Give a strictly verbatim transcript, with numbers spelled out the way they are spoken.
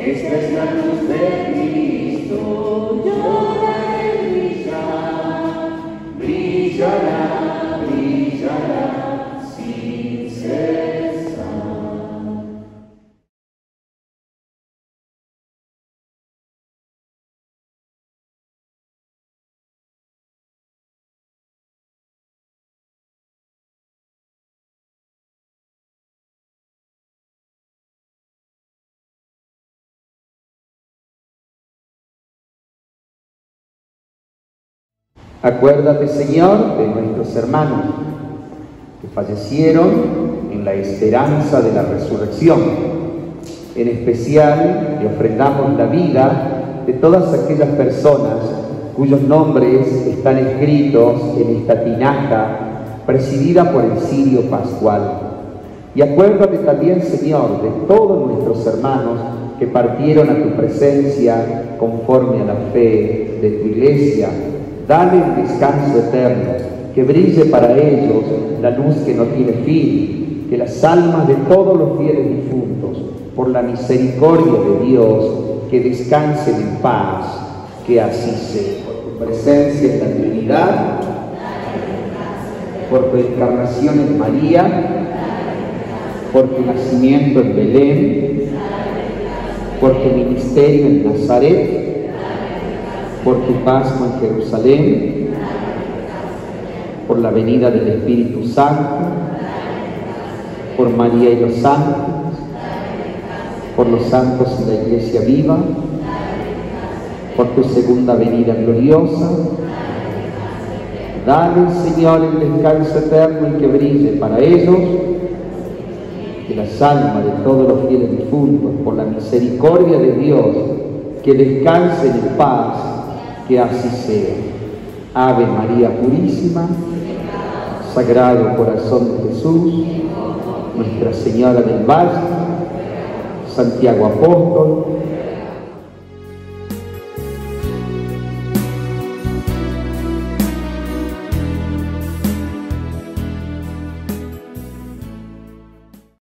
Esta es la luz de Cristo, llora en brillar, brillará, brillará sin cesar. Acuérdate, Señor, de nuestros hermanos que fallecieron en la esperanza de la resurrección. En especial, le ofrendamos la vida de todas aquellas personas cuyos nombres están escritos en esta tinaja presidida por el cirio pascual. Y acuérdate también, Señor, de todos nuestros hermanos que partieron a tu presencia conforme a la fe de tu Iglesia. Dale el descanso eterno, que brille para ellos la luz que no tiene fin, que las almas de todos los fieles difuntos, por la misericordia de Dios, que descansen en paz, que así sea. Por tu presencia en la Trinidad, por tu encarnación en María, por tu nacimiento en Belén, por tu ministerio en Nazaret, por tu Pascua en Jerusalén, por la venida del Espíritu Santo, por María y los santos, por los santos en la Iglesia viva, por tu segunda venida gloriosa. Dale, Señor, el descanso eterno y que brille para ellos, que las almas de todos los fieles difuntos, por la misericordia de Dios, que descansen en paz, que así sea. Ave María Purísima, Sagrado Corazón de Jesús, Nuestra Señora del Valle, Santiago Apóstol,